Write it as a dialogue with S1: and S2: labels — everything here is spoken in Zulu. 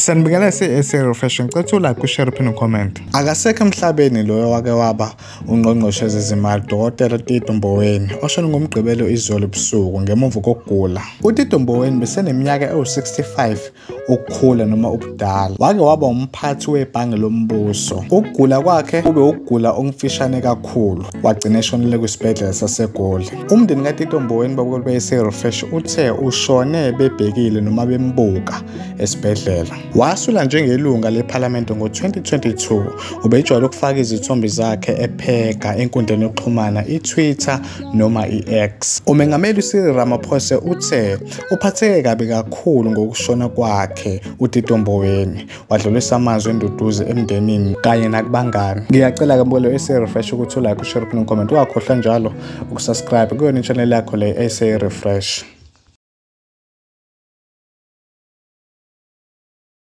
S1: Sanibingelela si-refresh ngicela like ushare uphinde ucomment. Akasekho emhlabeni loyo wake waba ungqongqoshe wezezimali Dr. Tito Mboweni oshone ngomgqibelo izolo ebusuku ngemuva kokugula. uTito Mboweni beseneminyaka ewu-65 ukukhula noma ubudala. Wake waba umphathi webhange lombuso. Ukugula kwakhe kube ukugula okufishane kakhulu. Wagcina eshonele kwisibhedlela saseGoli. Umndeni kaTito Mboweni bese-refresh uthe ushone bebhekile noma bembuka esibhedlela. Wasula njengelunga lephalamende ngo-2022. Ubejwayele ukufaka izithombe zakhe epheka enkundleni yokuxhumana i-Twitter noma i-X. Umengameli uCyril Ramaphosa uthe uphatheke kabi kakhulu ngokushona kwakhe uTito Mboweni. Wadlulisa amazwi enduduzo emndenini kanye nakubangani. Ngiyacela ke ese-refresh ukuthi ulike ushare uphinde ucomment. Ungakhohlwa njalo ukusubscribe kuyona i-channel yakho le ese-refresh.